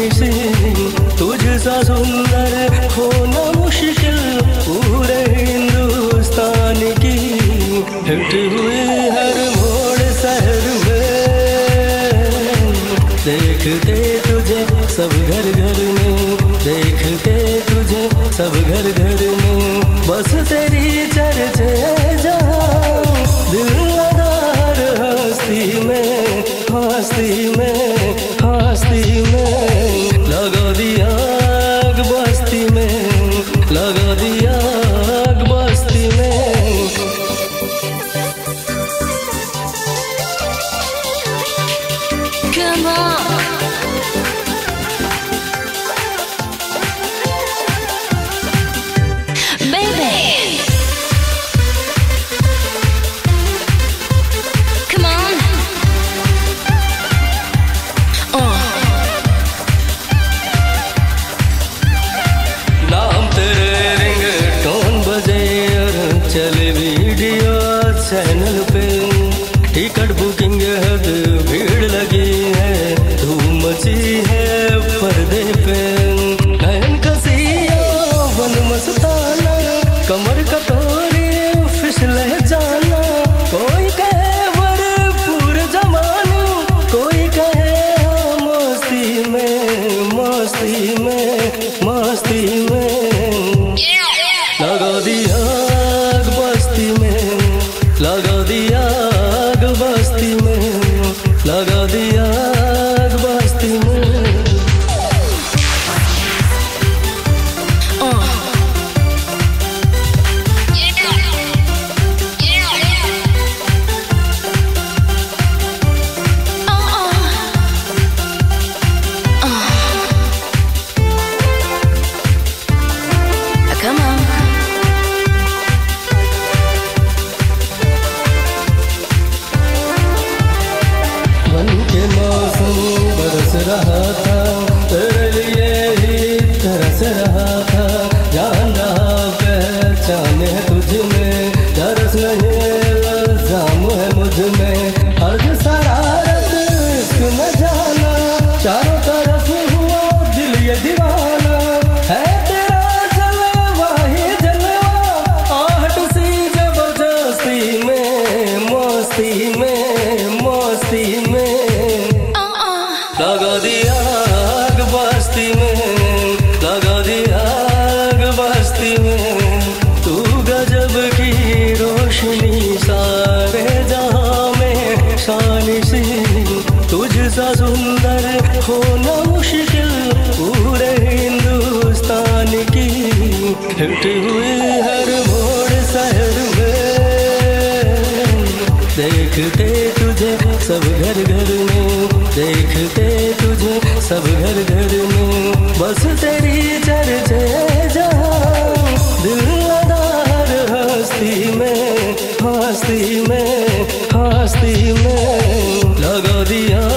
शानी सी तुझसा सुंदर होना मुश्किल पूरे हिंदुस्तान की। हिट हुई हर मोड़ शहर में, देखते तुझे सब घर घर में, देखते तुझे सब घर घर में, बस तेरी चर्चे जहाँ दिल लगा हस्ती में, हस्ती में, हस्ती में, लगा दिया आग बस्ती में, लगा दिया आग बस्ती में। Come on. चैनल पे टिकट बुकिंग है, भीड़ लगी है, धूम मची है पर्दे पे, नयन कसिया वन मस्ताना, कमर कटोरी फिसले जाना, कोई कहे भरपूर जमाना, कोई कहे मस्ती में, मस्ती में, मस्ती में, लगा दिया आग बस्ती में, लगा दिया आग बस्ती में, लगा दिया आग बस्ती में। रहा था तेरे लिए ही तरस रहा था, जान रहा पहचाने तुझ में, तरस नहीं इल्जाम है मुझ में, हर शरारत इश्क में जाना, चारों तरफ हुआ दिल ये दीवाना, है तेरा जलवा ही जलवा, आहट सी जबरदस्ती में, मस्ती में, मस्ती में, लगा दिया आग बस्ती में, लगा दिया आग बस्ती में, तू गजब की रोशनी सारे जहां में शानी सी तुझसा सुंदर होना मुश्किल पूरे हिंदुस्तान की। हिट हुई हर मोड़ शहर में, देखते तुझे सब घर घर में, देखते तुझे सब घर घर में, बस तेरी चर्चे जहाँ दिल लगा हस्ती में, हस्ती में, हस्ती में, लगा दिया